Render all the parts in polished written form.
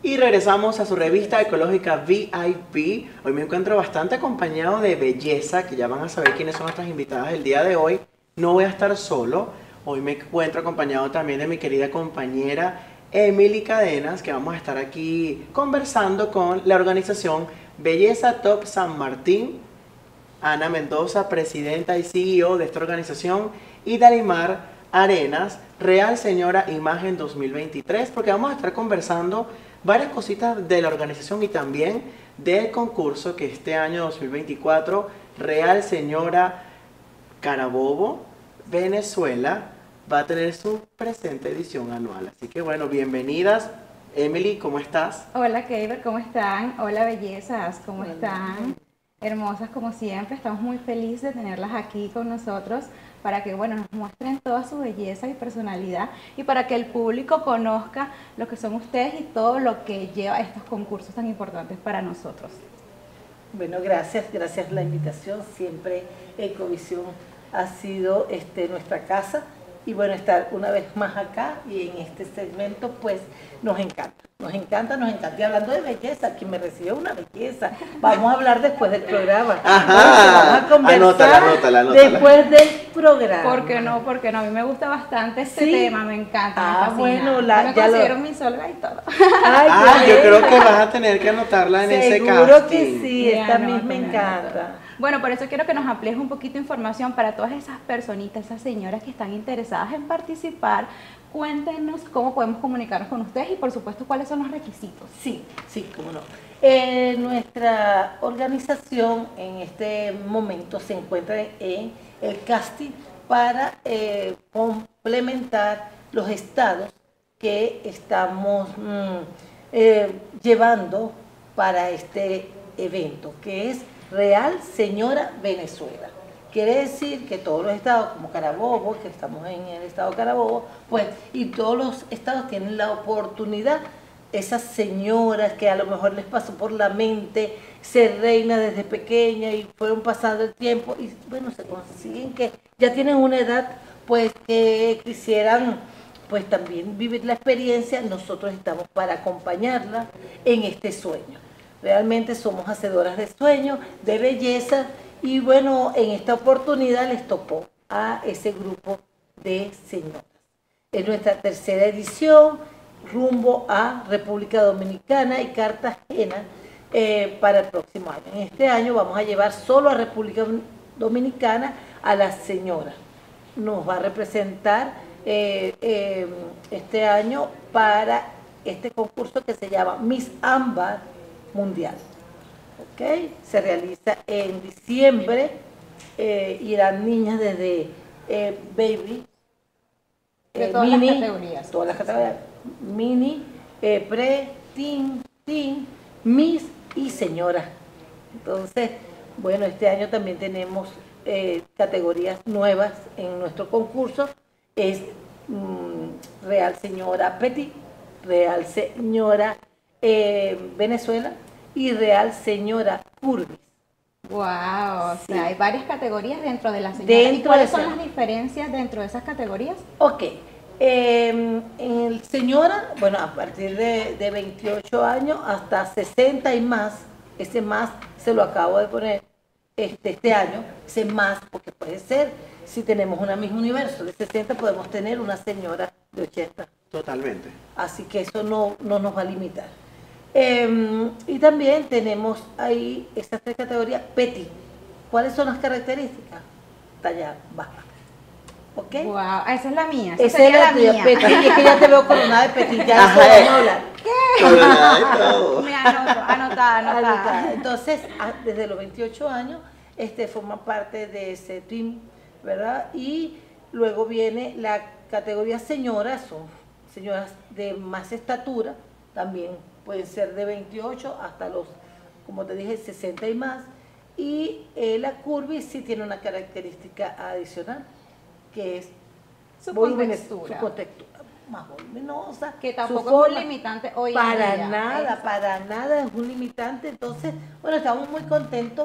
Y regresamos a su revista ecológica VIP. Hoy me encuentro bastante acompañado de belleza, que ya van a saber quiénes son nuestras invitadas el día de hoy. No voy a estar solo. Hoy me encuentro acompañado también de mi querida compañera Emily Cadenas, que vamos a estar aquí conversando con la organización Belleza Top San Martín. Ana Mendoza, presidenta y CEO de esta organización, y Dalimar Arenas, Real Señora Imagen 2023, porque vamos a estar conversando varias cositas de la organización y también del concurso que este año 2024, Real Señora Carabobo, Venezuela, va a tener su presente edición anual. Así que bueno, bienvenidas. Emily, ¿cómo estás? Hola, Keiber, ¿cómo están? Hola, bellezas, ¿cómo están? Hermosas como siempre, estamos muy felices de tenerlas aquí con nosotros para que, bueno, nos muestren toda su belleza y personalidad y para que el público conozca lo que son ustedes y todo lo que lleva a estos concursos tan importantes para nosotros. Bueno, gracias por la invitación. Siempre Ecovisión ha sido nuestra casa y bueno, estar una vez más acá y en este segmento pues nos encanta. Nos encanta. Y hablando de belleza, quien me recibe una belleza. Vamos a hablar después del programa. Ajá. Vamos a conversar Anótala. después del programa. ¿Por qué no? Porque no, a mí me gusta bastante este ¿Sí? tema, me encanta. Me bueno, me considero mi solga y todo. Yo creo que vas a tener que anotarla en ese casting. Seguro que sí, Ya, esta no, misma me encanta. Bueno, por eso quiero que nos amplíes un poquito de información para todas esas personitas, esas señoras que están interesadas en participar. Cuéntenos cómo podemos comunicarnos con ustedes y por supuesto cuáles son los requisitos. Sí, cómo no. Nuestra organización en este momento se encuentra en el casting para complementar los estados que estamos llevando para este evento, que es Real Señora Venezuela. Quiere decir que todos los estados, como Carabobo, que estamos en el estado Carabobo, pues, y todos los estados tienen la oportunidad, esas señoras que a lo mejor les pasó por la mente ser reina desde pequeña y fueron pasando el tiempo y bueno, se consiguen que ya tienen una edad, pues, que quisieran, pues, también vivir la experiencia. Nosotros estamos para acompañarla en este sueño. Realmente somos hacedoras de sueños, de belleza. Y bueno, en esta oportunidad les tocó a ese grupo de señoras. Es nuestra tercera edición, rumbo a República Dominicana y Cartagena para el próximo año. En este año vamos a llevar solo a República Dominicana a las señoras. Nos va a representar este año para este concurso que se llama Miss Ámbar Mundial. ¿Okay? Se realiza en diciembre, irán niñas desde baby, De todas mini, las categorías. todas las categorías, mini, pre, teen, miss y señora. Entonces, bueno, este año también tenemos categorías nuevas en nuestro concurso. Es Real Señora Petit, Real Señora Venezuela y Real Señora Curvis. Wow, o Sí. sea, hay varias categorías dentro de la señora. ¿Y cuáles son las diferencias dentro de esas categorías? Ok, en el señora, bueno, a partir de 28 años hasta 60 y más, ese más se lo acabo de poner este año, ese más, porque puede ser, si tenemos una Miss Universo de 60, podemos tener una señora de 80. Totalmente. Así que eso no nos va a limitar. Y también tenemos ahí estas tres categorías petit. ¿Cuáles son las características? Talla baja. ¿Ok? Wow, esa es la mía. Esa es sería la tuya, mía. petit. Y es que ya te veo coronada de petit. Ya Ajá, eso vamos a hablar. Me anoto, anotada. Entonces, desde los 28 años, forma parte de ese team, ¿verdad? Y luego viene la categoría señoras, son señoras de más estatura, también pueden ser de 28 hasta los, como te dije, 60 y más. Y la curvy sí tiene una característica adicional, que es Su contextura. su contextura más voluminosa. Que tampoco es un limitante hoy en día. Para nada es un limitante. Entonces, bueno, estamos muy contentos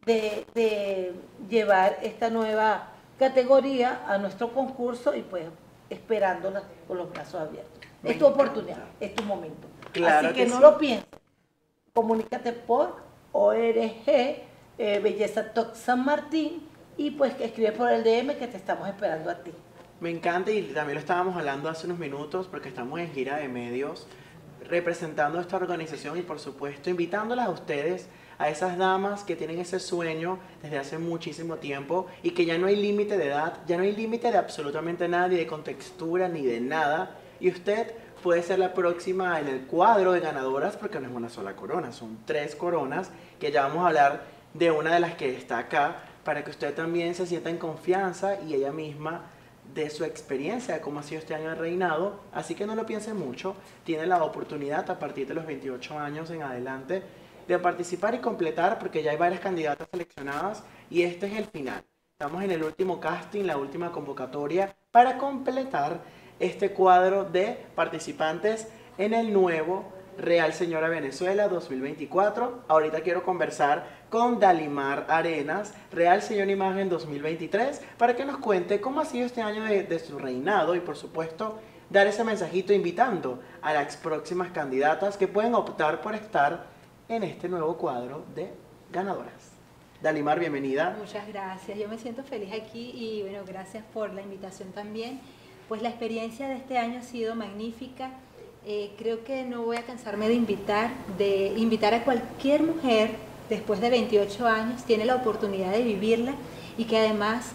de llevar esta nueva categoría a nuestro concurso y pues esperándola con los brazos abiertos. Es tu oportunidad, es tu momento. Claro Así que que no sí. lo pienses. Comunícate por ORG Belleza Toc San Martín y pues que escribe por el DM que te estamos esperando a ti. Me encanta y también lo estábamos hablando hace unos minutos porque estamos en gira de medios representando esta organización y por supuesto invitándolas a ustedes, a esas damas que tienen ese sueño desde hace muchísimo tiempo y que ya no hay límite de edad, ya no hay límite de absolutamente nada, ni de contextura, ni de nada. Y usted puede ser la próxima en el cuadro de ganadoras porque no es una sola corona, son 3 coronas que ya vamos a hablar de una de las que está acá para que usted también se sienta en confianza y ella misma de su experiencia de cómo ha sido este año de reinado, así que no lo piense mucho, tiene la oportunidad a partir de los 28 años en adelante de participar y completar porque ya hay varias candidatas seleccionadas y este es el final. Estamos en el último casting, la última convocatoria para completar este cuadro de participantes en el nuevo Real Señora Venezuela 2024. Ahorita quiero conversar con Dalimar Arenas, Real Señora Imagen 2023, para que nos cuente cómo ha sido este año de su reinado y por supuesto dar ese mensajito invitando a las próximas candidatas que pueden optar por estar en este nuevo cuadro de ganadoras. Dalimar, bienvenida. Muchas gracias, yo me siento feliz aquí y bueno, gracias por la invitación también. Pues la experiencia de este año ha sido magnífica. Creo que no voy a cansarme de invitar a cualquier mujer después de 28 años, tiene la oportunidad de vivirla y que además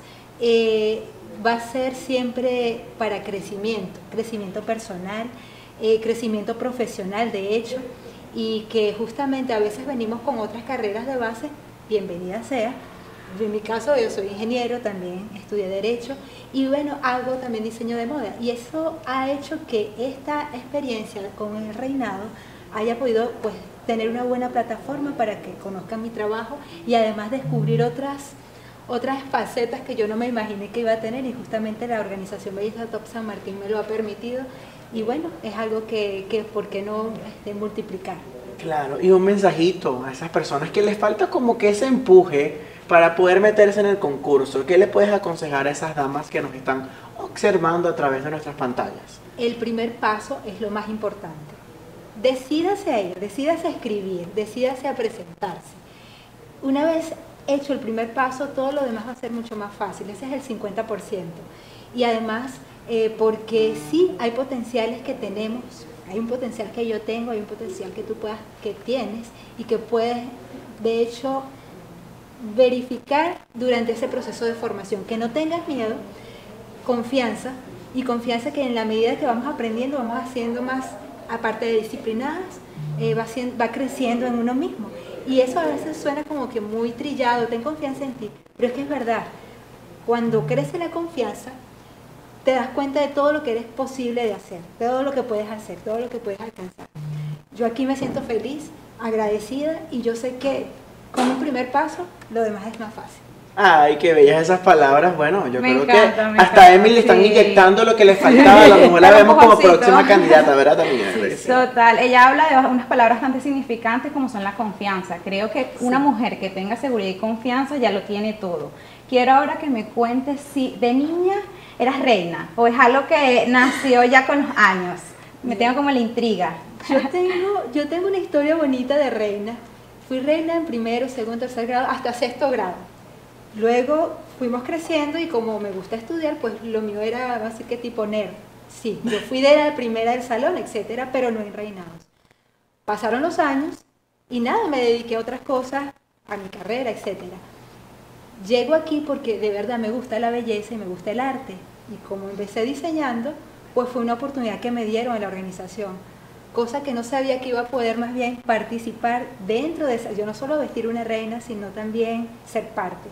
va a ser siempre para crecimiento personal, crecimiento profesional de hecho, y que justamente a veces venimos con otras carreras de base, bienvenida sea. En mi caso yo soy ingeniero, también estudié Derecho y bueno, hago también diseño de moda y eso ha hecho que esta experiencia con el reinado haya podido pues tener una buena plataforma para que conozcan mi trabajo y además descubrir otras facetas que yo no me imaginé que iba a tener y justamente la organización Belleza Top San Martín me lo ha permitido y bueno, es algo que ¿por qué no multiplicar? Claro, y un mensajito a esas personas que les falta como que ese empuje para poder meterse en el concurso. ¿Qué le puedes aconsejar a esas damas que nos están observando a través de nuestras pantallas? El primer paso es lo más importante. Decídase a ir, decídase a escribir, decídase a presentarse. Una vez hecho el primer paso, todo lo demás va a ser mucho más fácil. Ese es el 50%. Y además, porque sí hay potenciales que tenemos, hay un potencial que yo tengo, hay un potencial que tú que tienes y que puedes, de hecho, verificar durante ese proceso de formación. Que no tengas miedo, confianza, y confianza que en la medida que vamos aprendiendo, vamos haciendo más, aparte de disciplinadas, va creciendo en uno mismo. Y eso a veces suena como que muy trillado, ten confianza en ti, pero es que es verdad. Cuando crece la confianza, te das cuenta de todo lo que eres posible de hacer, todo lo que puedes hacer, todo lo que puedes alcanzar. Yo aquí me siento feliz, agradecida y yo sé que con un primer paso, lo demás es más fácil. Ay, qué bellas esas palabras. Bueno, yo creo que hasta encanta, Emily le están sí. inyectando lo que le faltaba. A lo mejor la Un vemos como empujoncito. próxima candidata, ¿verdad? También. Sí, total, ella habla de unas palabras bastante significantes como son la confianza. Creo que una mujer que tenga seguridad y confianza ya lo tiene todo. Quiero ahora que me cuentes si de niña eras reina o es algo que nació ya con los años. Me tengo como la intriga. Yo tengo una historia bonita de reina. Fui reina en primero, segundo, tercer grado, hasta sexto grado. Luego fuimos creciendo y como me gusta estudiar, pues lo mío era así que tipo nerd. Sí, yo fui de la primera del salón, etcétera, pero no en reinados. Pasaron los años y nada, me dediqué a otras cosas, a mi carrera, etcétera. Llego aquí porque de verdad me gusta la belleza y me gusta el arte. Y como empecé diseñando, pues fue una oportunidad que me dieron en la organización. Cosa que no sabía que iba a poder más bien participar dentro de esa. Yo no solo vestir una reina, sino también ser parte.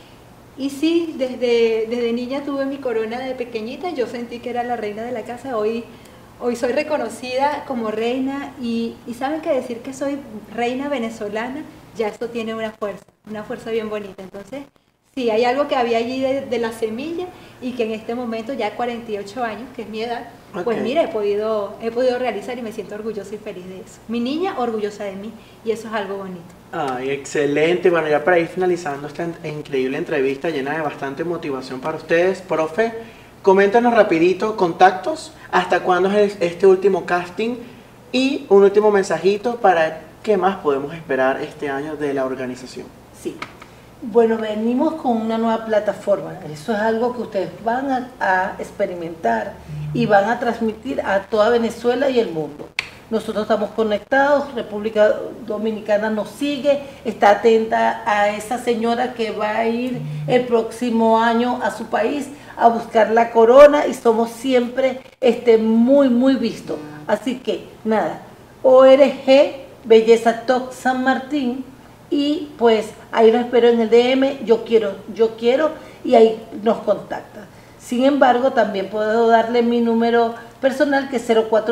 Y sí, desde niña tuve mi corona de pequeñita, yo sentí que era la reina de la casa. Hoy soy reconocida como reina y saben que decir que soy reina venezolana, ya esto tiene una fuerza bien bonita. Entonces, sí, hay algo que había allí de la semilla y que en este momento, ya 48 años, que es mi edad, pues mira, he podido realizar y me siento orgullosa y feliz de eso. Mi niña orgullosa de mí y eso es algo bonito. Ay, excelente. Bueno, ya para ir finalizando esta increíble entrevista llena de bastante motivación para ustedes, profe, coméntanos rapidito, contactos, ¿hasta cuándo es este último casting? Y un último mensajito para qué más podemos esperar este año de la organización. Sí. Bueno, venimos con una nueva plataforma. Eso es algo que ustedes van a experimentar y van a transmitir a toda Venezuela y el mundo. Nosotros estamos conectados, República Dominicana nos sigue, está atenta a esa señora que va a ir el próximo año a su país a buscar la corona y somos siempre muy vistos. Así que nada, ORG Belleza Toc San Martín, y pues ahí los espero en el DM, yo quiero, y ahí nos contacta. Sin embargo, también puedo darle mi número personal, que es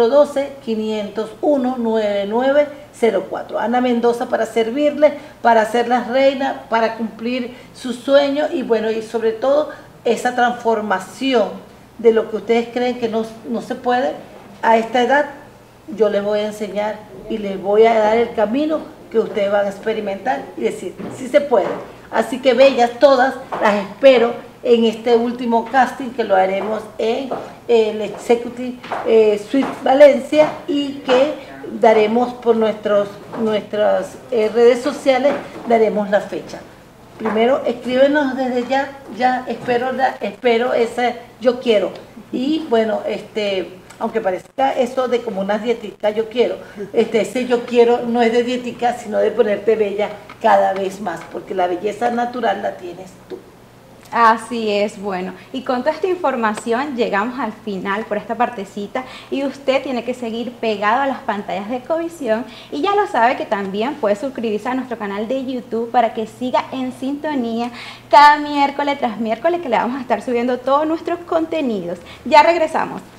0412-501-9904. Ana Mendoza, para servirle, para hacerlas reina, para cumplir sus sueños y bueno, y sobre todo esa transformación de lo que ustedes creen que no se puede a esta edad. Yo les voy a enseñar y les voy a dar el camino que ustedes van a experimentar y decir, sí se puede. Así que bellas todas, las espero en este último casting que lo haremos en el Executive Suite Valencia y que daremos por nuestras redes sociales, daremos la fecha. Primero, escríbenos desde ya espero ese yo quiero. Y bueno, aunque parezca eso de como unas dieticas, yo quiero, ese yo quiero no es de dietica, sino de ponerte bella cada vez más, porque la belleza natural la tienes tú. Así es, bueno, y con toda esta información llegamos al final por esta partecita y usted tiene que seguir pegado a las pantallas de Ecovisión y ya lo sabe que también puede suscribirse a nuestro canal de YouTube para que siga en sintonía cada miércoles tras miércoles que le vamos a estar subiendo todos nuestros contenidos. Ya regresamos.